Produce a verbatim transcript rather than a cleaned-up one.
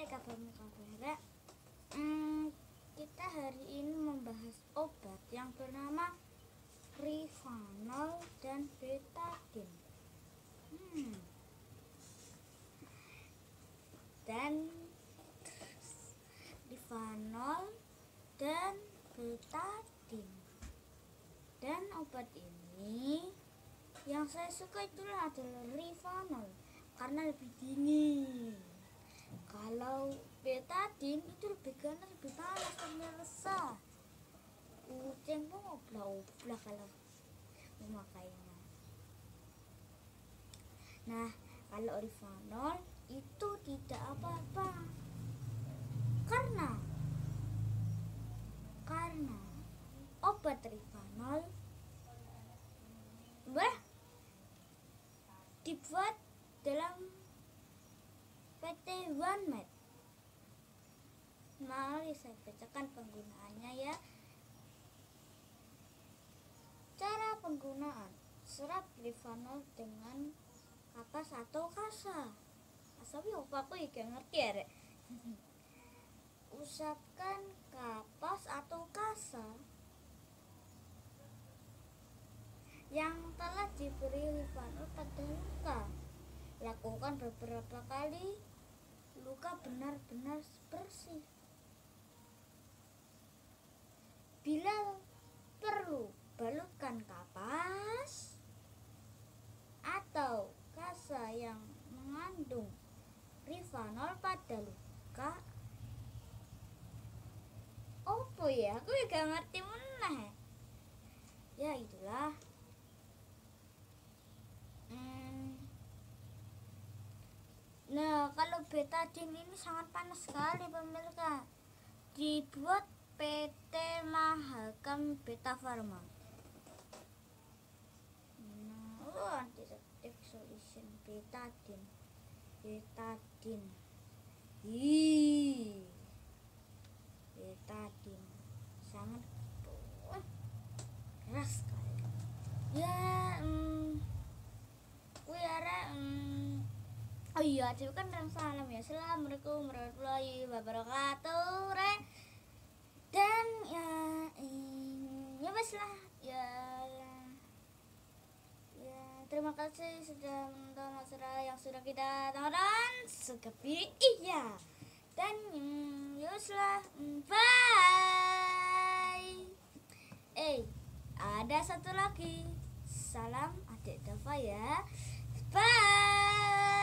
kabarnya kabar. Hmm, kita hari ini membahas obat yang bernama Rivanol dan Betadine. Hmm. Dan Rivanol dan Betadine. Dan obat ini yang saya suka itulah adalah Rivanol karena lebih dingin. Kalau Betadine itu lebih ganas, lebih panas, pemirsa. Kucing pun oblah-oblah kalau memakainya. Nah, kalau Rivanol itu tidak apa-apa. Karena karena obat Rivanol bah dibuat dalam P T OneMed. Mari saya bacakan penggunaannya ya. Cara penggunaan: serap Rivanol dengan kapas atau kasa. Asapi apa aku ya ngerti ya, Rek. Usapkan kapas atau kasa yang telah diberi Rivanol pada luka. Lakukan beberapa kali, luka benar-benar bersih. Bila perlu, balutkan kapas atau kasa yang mengandung Rivanol pada luka. Opo ya, aku juga ngerti meneh. Ya itulah. Hmm. Nah, kalau Betadine ini sangat panas sekali pemirsa. Dibuat P T Mahakam Beta Pharma. Nah, oh, antiseptic solution Betadine. Betadine. Ih. Betadine sangat oh, keras sekali. Ya, hmm, kuyara, hmm, oh iya, itu kan orang salam ya. Assalamualaikum warahmatullahi wabarakatuh, Re. Dan ya, eh, ya wes lah, ya, ya, terima kasih sudah menonton acara yang sudah kita tonton. Sekepi iya. Dan hmm, ya wes lah, bye. Eh, ada satu lagi. Salam adik Dava ya. Bye.